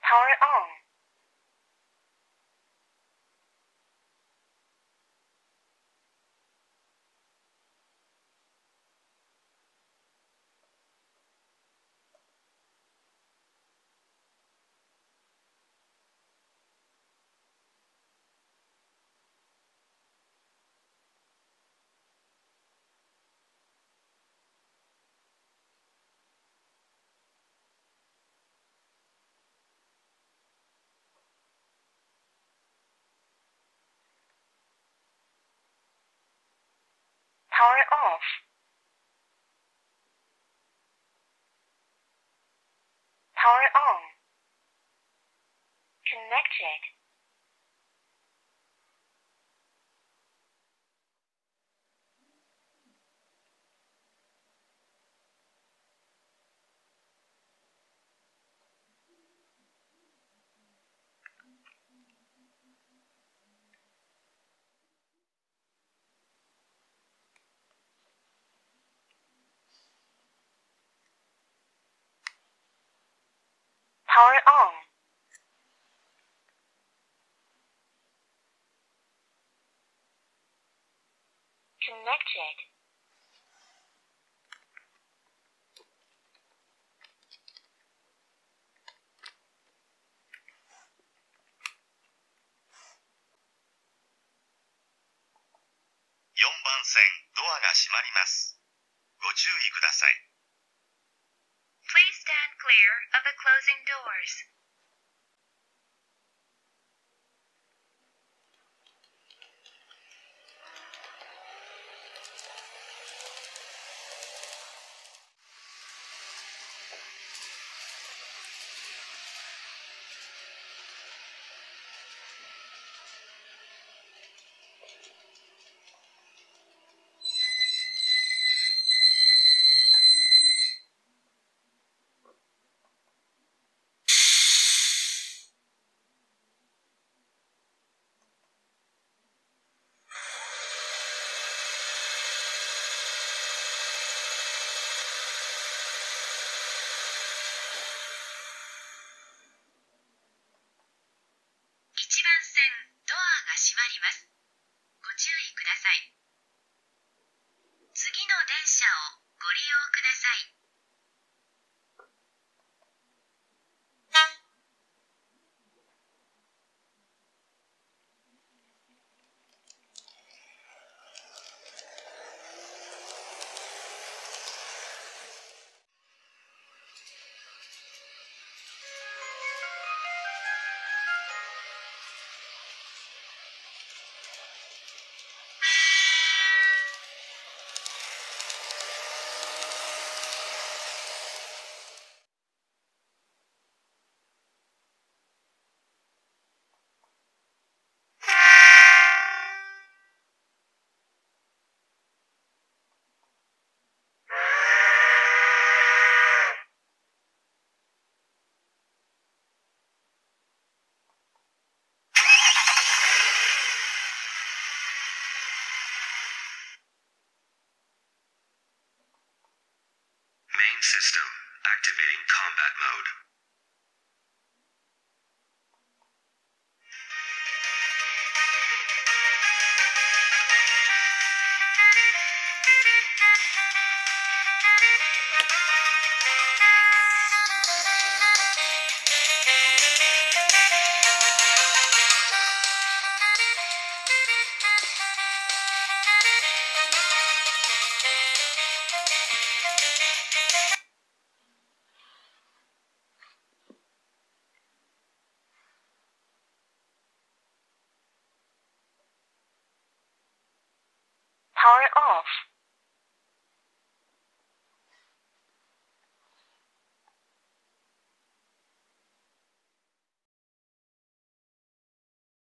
Power on. Power off. Power on. Connected. Power on. Connected. (4 番線ドアが閉まります。ご注意ください。 Please stand clear of the closing doors. (1 番線ドアが閉まります。ご注意ください。次の電車をご利用ください。 Main system activating combat mode. Power off.